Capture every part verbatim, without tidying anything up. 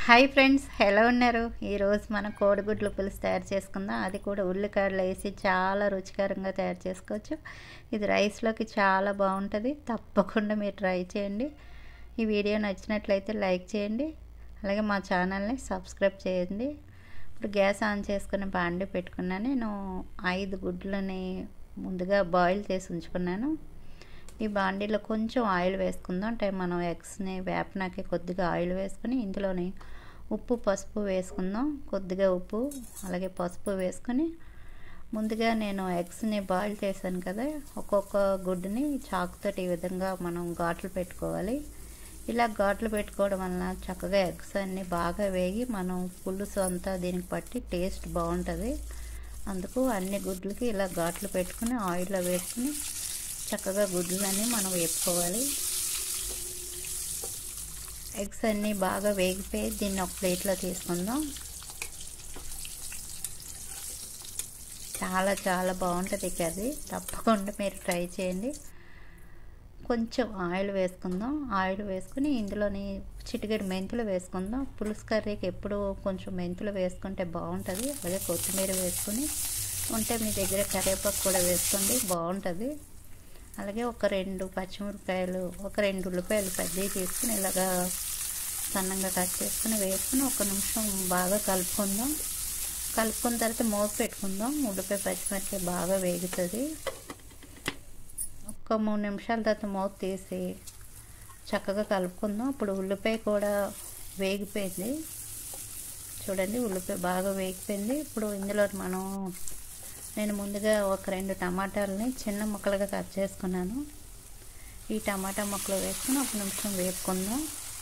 Hi friends, ఎలా ఉన్నారు? ఈరోజు మనం కోడిగుడ్లు పులుసు తయారు చేసుకుందాం. అది కూడా ఉల్లికాడలు వేసి చాలా రుచికరంగా తయారు చేసుకోవచ్చు. ఇది రైస్లోకి చాలా బాగుంటుంది. తప్పకుండా మీరు ట్రై చేయండి. ఈ వీడియో నచ్చినట్లయితే లైక్ చేయండి, అలాగే మా ఛానల్ని సబ్స్క్రైబ్ చేయండి. ఇప్పుడు గ్యాస్ ఆన్ చేసుకుని బాండి పెట్టుకున్నాను. నేను ఐదు గుడ్లని ముందుగా బాయిల్ చేసి ఉంచుకున్నాను. ఈ బాండీలో కొంచెం ఆయిల్ వేసుకుందాం. అంటే మనం ఎగ్స్ని వేపనాకి కొద్దిగా ఆయిల్ వేసుకొని ఇందులోని ఉప్పు పసుపు వేసుకుందాం. కొద్దిగా ఉప్పు అలాగే పసుపు వేసుకొని ముందుగా నేను ఎగ్స్ని బాయిల్ చేశాను కదా, ఒక్కొక్క గుడ్డుని చాకుతోటి ఈ విధంగా మనం ఘాట్లు పెట్టుకోవాలి. ఇలా ఘాట్లు పెట్టుకోవడం వలన చక్కగా ఎగ్స్ అన్నీ బాగా వేగి మనం పులుసు అంతా దీనికి పట్టి టేస్ట్ బాగుంటుంది. అందుకు అన్ని గుడ్లకి ఇలా ఘాట్లు పెట్టుకుని ఆయిల్లో వేసుకుని చక్కగా గుడ్లన్నీ మనం వేపుకోవాలి. ఎగ్స్ అన్నీ బాగా వేగిపోయి దీన్ని ఒక ప్లేట్లో తీసుకుందాం. చాలా చాలా బాగుంటుంది కర్రీ. తప్పకుండా మీరు ట్రై చేయండి. కొంచెం ఆయిల్ వేసుకుందాం. ఆయిల్ వేసుకుని ఇందులోని చిటికెడు మెంతులు వేసుకుందాం. పులుసు కర్రీకి ఎప్పుడు కొంచెం మెంతులు వేసుకుంటే బాగుంటుంది. అలాగే కొత్తిమీర వేసుకుని ఉంటే మీ దగ్గర కరివేపాకు కూడా వేసుకోండి, బాగుంటుంది. అలాగే ఒక రెండు పచ్చిమిరపకాయలు, ఒక రెండు ఉల్లిపాయలు పెద్దవి తీసుకుని ఇలాగా సన్నంగా కట్ చేసుకుని వేసుకుని ఒక నిమిషం బాగా కలుపుకుందాం. కలుపుకున్న తర్వాత మూత పెట్టుకుందాం. ఉల్లిపాయ పచ్చిమిరపకాయ బాగా వేగుతుంది. ఒక మూడు నిమిషాల తర్వాత మూత తీసి చక్కగా కలుపుకుందాం. ఇప్పుడు ఉల్లిపాయ కూడా వేగిపోయింది చూడండి. ఉల్లిపాయ బాగా వేగిపోయింది. ఇప్పుడు ఇందులో మనం నేను ముందుగా ఒక రెండు టమాటాలని చిన్న ముక్కలుగా కట్ చేసుకున్నాను. ఈ టమాటా ముక్కలు వేసుకుని ఒక నిమిషం వేపుకుందాం.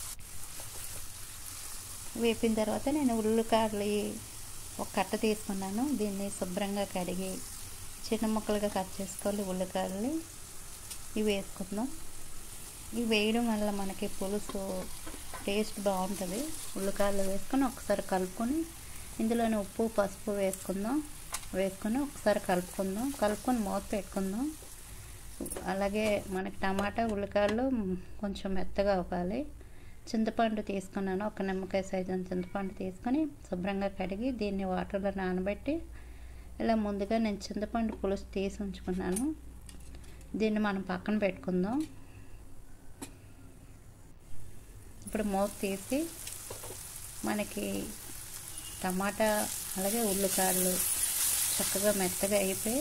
వేపిన తర్వాత నేను ఉల్లికాడలు ఒక కట్ట తీసుకున్నాను. దీన్ని శుభ్రంగా కడిగి చిన్న ముక్కలుగా కట్ చేసుకోవాలి. ఉల్లికాడలు ఇవి వేసుకుందాం. ఇవి వేయడం వల్ల మనకి పులుసు టేస్ట్ బాగుంటుంది. ఉల్లికాడలు వేసుకొని ఒకసారి కలుపుకొని ఇందులోనే ఉప్పు పసుపు వేసుకుందాం. వేసుకొని ఒకసారి కలుపుకుందాం. కలుపుకొని మూత పెట్టుకుందాం. అలాగే మనకి టమాటా ఉల్లికాయలు కొంచెం మెత్తగా అవ్వాలి. చింతపండు తీసుకున్నాను. ఒక నిమ్మకాయ సైజు చింతపండు తీసుకొని శుభ్రంగా కడిగి దీన్ని వాటర్లో నానబెట్టి ఇలా ముందుగా నేను చింతపండు పులుసు తీసి ఉంచుకున్నాను. దీన్ని మనం పక్కన పెట్టుకుందాం. ఇప్పుడు మూత తీసి మనకి టమాటా అలాగే ఉల్లికాయలు చక్కగా మెత్తగా అయిపోయి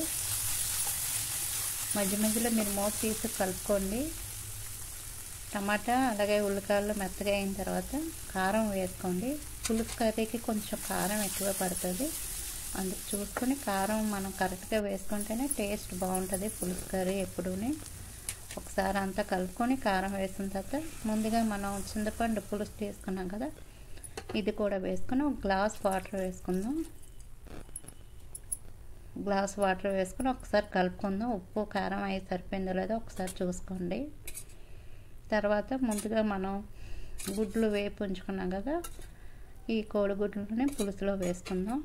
మధ్య మధ్యలో మీరు మూత తీసి కలుపుకోండి. టమాటా అలాగే ఉల్లికాయలు మెత్తగా అయిన తర్వాత కారం వేసుకోండి. పులుసు కర్రీకి కొంచెం కారం ఎక్కువ పడుతుంది. అందుకు చూసుకొని కారం మనం కరెక్ట్గా వేసుకుంటేనే టేస్ట్ బాగుంటుంది పులుసు కర్రీ ఎప్పుడూనే. ఒకసారి అంతా కలుపుకొని కారం వేసిన తర్వాత ముందుగా మనం చింతపండు పులుసు తీసుకున్నాం కదా, ఇది కూడా వేసుకొని ఒక గ్లాస్ వాటర్ వేసుకుందాం. గ్లాస్ వాటర్ వేసుకొని ఒకసారి కలుపుకుందాం. ఉప్పు కారం అవి సరిపోయిందో లేదో ఒకసారి చూసుకోండి. తర్వాత ముందుగా మనం గుడ్లు వేపు ఉంచుకున్నాం కదా, ఈ కోడిగుడ్లని పులుసులో వేసుకుందాం.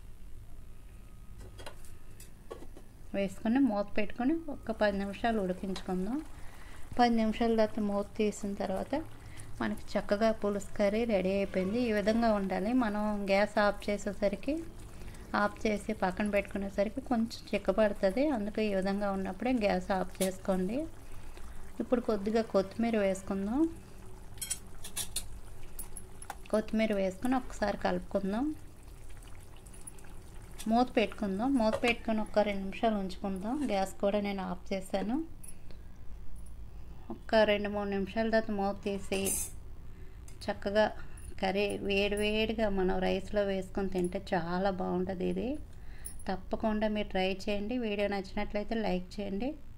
వేసుకొని మూత పెట్టుకొని ఒక పది నిమిషాలు ఉడికించుకుందాం. పది నిమిషాల తర్వాత మూత తీసిన తర్వాత మనకి చక్కగా పులుసు కర్రీ రెడీ అయిపోయింది. ఈ విధంగా ఉండాలి. మనం గ్యాస్ ఆఫ్ చేసేసరికి ఆఫ్ చేసి పక్కన పెట్టుకునేసరికి కొంచెం చిక్కబడుతుంది. అందుకే ఈ విధంగా ఉన్నప్పుడే గ్యాస్ ఆఫ్ చేసుకోండి. ఇప్పుడు కొద్దిగా కొత్తిమీర వేసుకుందాం. కొత్తిమీర వేసుకొని ఒకసారి కలుపుకుందాం. మూత పెట్టుకుందాం. మూత పెట్టుకొని ఒక రెండు నిమిషాలు ఉంచుకుందాం. గ్యాస్ కూడా నేను ఆఫ్ చేశాను. ఒక రెండు మూడు నిమిషాల తర్వాత మూత తీసి చక్కగా కర్రీ వేడి వేడిగా మనం రైస్లో వేసుకొని తింటే చాలా బాగుంటుంది. ఇది తప్పకుండా మీరు ట్రై చేయండి. వీడియో నచ్చినట్లయితే లైక్ చేయండి.